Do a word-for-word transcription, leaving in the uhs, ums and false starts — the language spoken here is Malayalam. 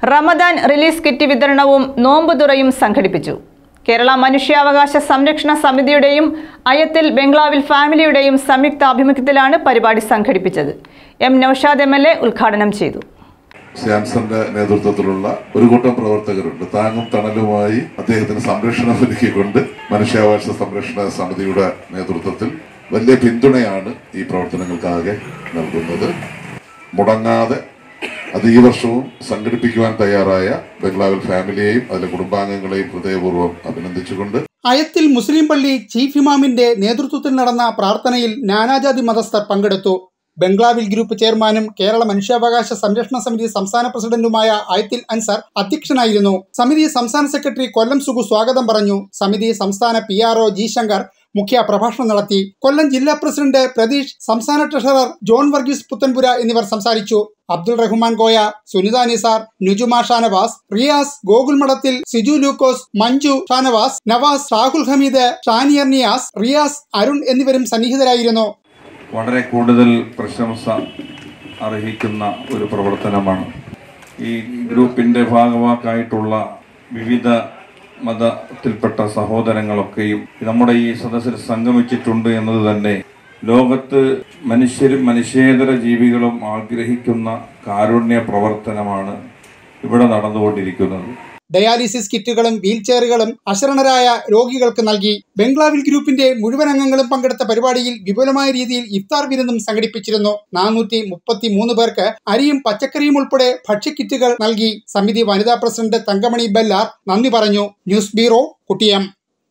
റമദാൻ റിലീസ് കിറ്റ് വിതരണവും നോമ്പുതുറയും സംഘടിപ്പിച്ചു. കേരള മനുഷ്യാവകാശ സംരക്ഷണ സമിതിയുടെയും അയത്തിൽ ബംഗ്ലാവിൽ ഫാമിലിയുടെയും സംയുക്ത ആഭിമുഖ്യത്തിലാണ് പരിപാടി സംഘടിപ്പിച്ചത്. M Noushad M L A ഉദ്ഘാടനം ചെയ്തു. ശ്യാംസന്റെ നേതൃത്വത്തിലുള്ള ഒരു കൂട്ടം പ്രവർത്തകരുണ്ട്. താങ്ങും തണലുമായി അദ്ദേഹത്തിന് സംരക്ഷണം ഒരുക്കിക്കൊണ്ട് മനുഷ്യാവകാശ സംരക്ഷണ സമിതിയുടെ നേതൃത്വത്തിൽ വലിയ പിന്തുണയാണ് ഈ പ്രവർത്തനങ്ങൾക്കാകെ നൽകുന്നത്. മുടങ്ങാതെ അത് ഈ വർഷവും സംഘടിപ്പിക്കുവാൻ തയ്യാറായ ബംഗ്ലാവിൽ ഫാമിലിയെയും അതിലെ കുടുംബാംഗങ്ങളെയും ഹൃദയപൂർവ്വം അഭിനന്ദിച്ചുകൊണ്ട് അയത്തിൽ മുസ്ലിം പള്ളി ചീഫ് ഇമാമിന്റെ നേതൃത്വത്തിൽ നടന്ന പ്രാർത്ഥനയിൽ നാനാജാതി മതസ്ഥർ പങ്കെടുത്തു. ബംഗ്ലാവിൽ ഗ്രൂപ്പ് ചെയർമാനും കേരള മനുഷ്യാവകാശ സംരക്ഷണ സമിതി സംസ്ഥാന പ്രസിഡന്റുമായ അയത്തിൽ അൻസർ അധ്യക്ഷനായിരുന്നു. സമിതി സംസ്ഥാന സെക്രട്ടറി കൊല്ലം സുഗു സ്വാഗതം പറഞ്ഞു. സമിതി സംസ്ഥാന P R O G Shankar മുഖ്യ പ്രഭാഷണം നടത്തി. കൊല്ലം ജില്ലാ പ്രസിഡന്റ് പ്രതീഷ്, സംസ്ഥാന ട്രഷറർ ജോൺ വർഗീസ് പുത്തൻപുര എന്നിവർ സംസാരിച്ചു. അബ്ദുൾ റഹ്മാൻ കോയ, സുനിത നിസാർ, നുജുമ ഷാനവാസ്, റിയാസ്, ഗോകുൽ മഠത്തിൽ, സിജു ലൂക്കോസ്, മഞ്ജു ഷാനവാസ്, നവാസ്, ഷാഹുൽ ഹമീദ്, ഷാനിയർ നിയാസ്, റിയാസ്, അരുൺ എന്നിവരും സന്നിഹിതരായിരുന്നു. വളരെ കൂടുതൽ പ്രശംസ അർഹിക്കുന്ന ഒരു പ്രവർത്തനമാണ്. ഈ ഗ്രൂപ്പിന്റെ ഭാഗവാക്കായിട്ടുള്ള വിവിധ മതത്തിൽപ്പെട്ട സഹോദരങ്ങളൊക്കെയും നമ്മുടെ ഈ സദസ്സിൽ സംഗമിച്ചിട്ടുണ്ട് എന്നത് തന്നെ ലോകത്ത് മനുഷ്യരും മനുഷ്യേതര ജീവികളും ആഗ്രഹിക്കുന്ന കാരുണ്യ പ്രവർത്തനമാണ് ഇവിടെ നടന്നുകൊണ്ടിരിക്കുന്നത്. ഡയാലിസിസ് കിറ്റുകളും വീൽ ചെയറുകളും അശരണരായ രോഗികൾക്ക് നൽകി. ബംഗ്ലാവിൽ ഗ്രൂപ്പിന്റെ മുഴുവൻ അംഗങ്ങളും പങ്കെടുത്ത പരിപാടിയിൽ വിപുലമായ രീതിയിൽ ഇഫ്താർ വിരുന്നും സംഘടിപ്പിച്ചിരുന്നു. നാനൂറ്റി മുപ്പത്തി മൂന്ന് പേർക്ക് അരിയും പച്ചക്കറിയും ഉൾപ്പെടെ ഭക്ഷ്യക്കിറ്റുകൾ നൽകി. സമിതി വനിതാ പ്രസിഡന്റ് തങ്കമണി ബെല്ലാർ നന്ദി പറഞ്ഞു. News bureau, കുട്ടിയം.